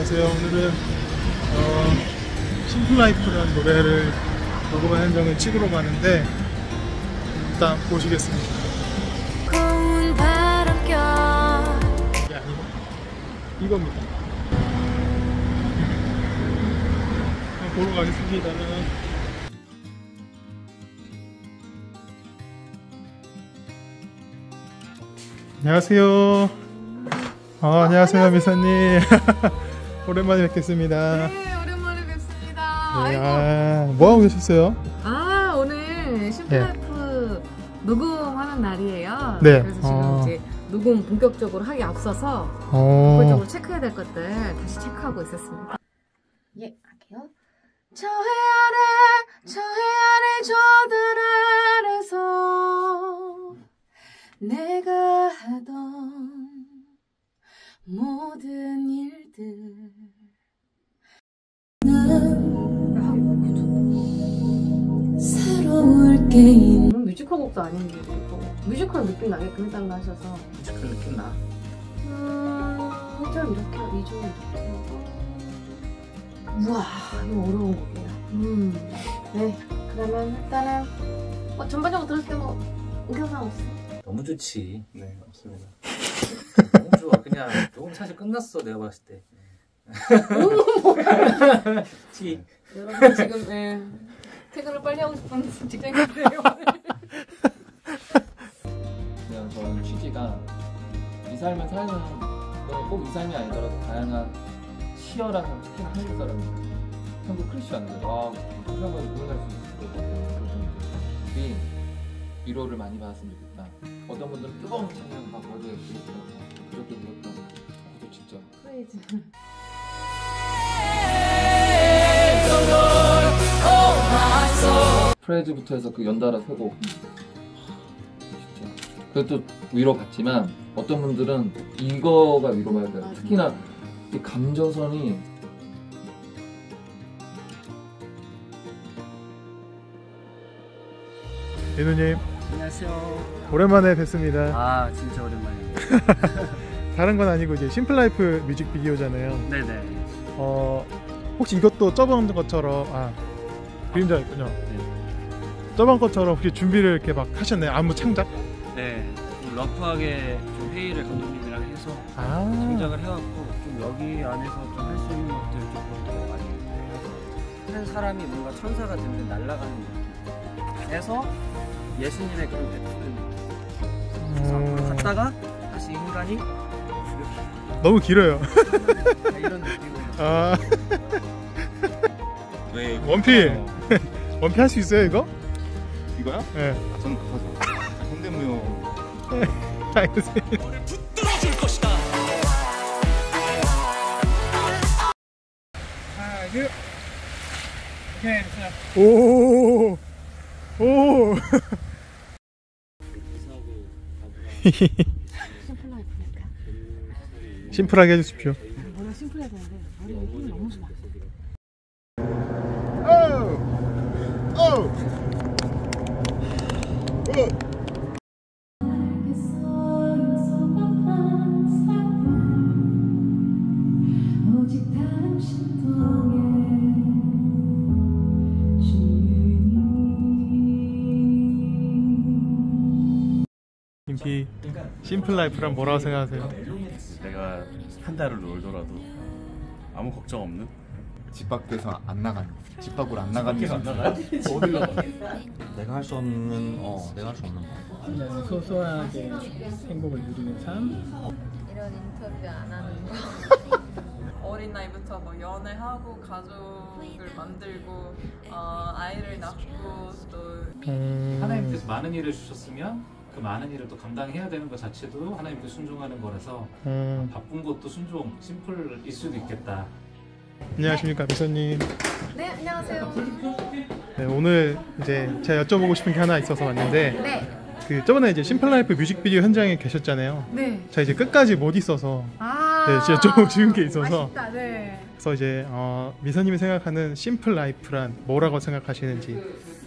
안녕하세요. 오늘은 심플라이프라는 노래를 녹음한 현장을 찍으러 가는데 일단 보시겠습니다. 고운 바람결 이게 아니고 이겁니다. 보러 가겠습니다. 안녕하세요. 안녕하세요, 미사님. 오랜만에 뵙겠습니다. 네, 오랜만에 뵙습니다. 네, 아이고. 뭐 하고 계셨어요? 오늘 심플라이프 녹음하는 날이에요. 네. 그래서 지금 이제 녹음 본격적으로 하기 앞서서 어. 본격적으로 체크해야 될 것들 다시 체크하고 있었습니다. 예, 할게요. 저 해 아래 저들 아래서 내가 하던 모든 일들 새로울 게 뮤지컬 곡도 아닌데 또 뮤지컬 느낌 나게끔 해달라 하셔서 뮤지컬 느낌 나. 1절 이렇게 하고 2절 이렇게 하고 우와 이거 어려운 곡이야. 네 그러면 일단은 전반적으로 들었을 때 뭐 의견사항 없어? 너무 좋지. 네, 맞습니다. 너무 좋아. 그냥 녹음 사실 끝났어 내가 봤을 때. 뭐야? 티. 여러분 지금 퇴근을 빨리 하고 싶은 직장인들이에요. 그냥 저는 취지가 이 삶을 사는 꼭 이 삶이 아니더라도 다양한 치열한 삶, 특히나 한국 사람들 한국 크리스천들 그나마 구원할 수 있을 것 같아요. 그런 분들이 위로를 많이 받았으면 좋겠다. 어떤 분들은 뜨거운 찬양 막 어제 그렇게 불렀다. 그것도 진짜 프레이즈. 프레이즈부터 해서 그 연달아 세곡 진짜 그것도 위로 받지만 어떤 분들은 이거가 위로받아요. 특히나 이 감정선이 민우님 안녕하세요. 오랜만에 뵙습니다. 아 진짜 오랜만이에요. 다른 건 아니고 이제 심플라이프 뮤직비디오잖아요. 네네. 혹시 이것도 저번 것처럼 그림자였군요. 네. 저번 것처럼 혹시 준비를 이렇게 막 하셨나요? 안무 창작? 네, 좀 러프하게 좀 회의를 감독님이랑 해서 아. 창작을 해갖고 좀 여기 안에서 좀 할 수 있는 것들 조금 더 많이 한 사람이 뭔가 천사가 되면 날아가는 느낌 해서 예수님의 그런 베푸는 느낌 그래서 갔다가 다시 인간이 너무 길어요. 이런 느낌으로 아. 왜 원필. 원필 할 수 있어요 이거? 이거야? 네. 저는 급하죠. 현대무용. 알겠습니다. 오. 오. 심플라이프니까. 심플하게 해주십시오. 원래 심플해야 되는데 머리 힘이 너무 좋아. 오직 당신 통해 김피 심플라이프란 뭐라고 생각하세요? 내가 한 달을 놀더라도 아무 걱정 없는 집 밖에서 안 나가는 집 밖으로 안 나가는 게 어딜 나가? 내가 할 수 없는 내가 할 수 없는 거. 그냥 소소하게 행복을 누리는 삶. 이런 인터뷰 안 하는 거. 어린 나이부터 뭐 연애하고 가족을 만들고 아이를 낳고 또 하나님께서 많은 일을 주셨으면 그 많은 일을 또 감당해야 되는 것 자체도 하나님께 순종하는 거라서 바쁜 것도 순종, 심플일 수도 있겠다. 안녕하십니까 미선님. 네 안녕하세요. 네, 오늘 이제 제가 여쭤보고 싶은 게 하나 있어서 왔는데 네. 그 저번에 이제 심플라이프 뮤직비디오 현장에 계셨잖아요. 네. 제가 이제 끝까지 못 있어서 네, 진짜 좀 쉬운 게 있어서 아쉽다. 네. 그래서 이제 미선님이 생각하는 심플라이프란 뭐라고 생각하시는지.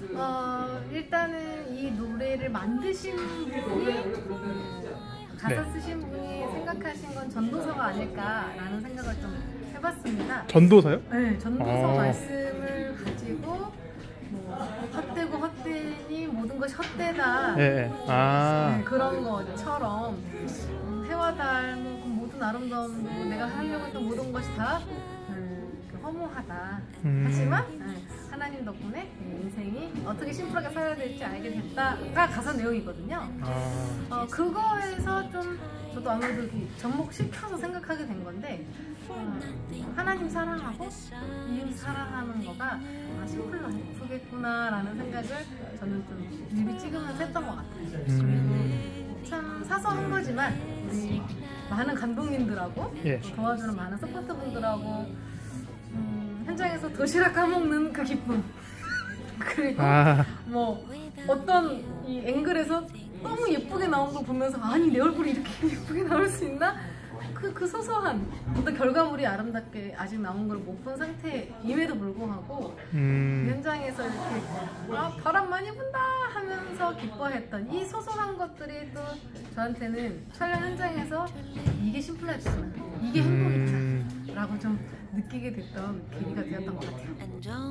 일단은 이 노래를 만드신 분이 가사 네. 쓰신 분이 생각하신 건 전도서가 아닐까라는 생각을 좀 해봤습니다. 전도사요? 네, 전도서 아. 말씀을 가지고 뭐 헛되고 헛되니 모든 것이 헛되다. 예. 아. 네, 그런 것처럼 해와 달, 뭐 모든 아름다움, 뭐 내가 하려고 했던 모든 것이 다 허무하다. 하지만 하나님 덕분에 인생이 어떻게 심플하게 살아야 될지 알게 됐다가 가사 내용이거든요. 그거에서 좀 저도 아무래도 접목시켜서 생각하게 된 건데 하나님 사랑하고 이웃 사랑하는 거가 심플로 예쁘겠구나라는 생각을 저는 좀 뮤비 찍으면서 했던 것 같아요. 그리고 참 사소한 거지만 우리 많은 감독님들하고 예. 도와주는 많은 서포트분들하고 현장에서 도시락 까먹는 그 기쁨 그리고 뭐 어떤 이 앵글에서 너무 예쁘게 나온 걸 보면서 아니 내 얼굴이 이렇게 예쁘게 나올 수 있나? 그 소소한 어떤 결과물이 아름답게 아직 나온 걸 못 본 상태임에도 불구하고 현장에서 이렇게 바람 많이 분다 하면서 기뻐했던 이 소소한 것들이 또 저한테는 촬영 현장에서 이게 심플하구나 이게 행복이구나 라고 좀 느끼게 됐던 계기가 되었던 것 같아요.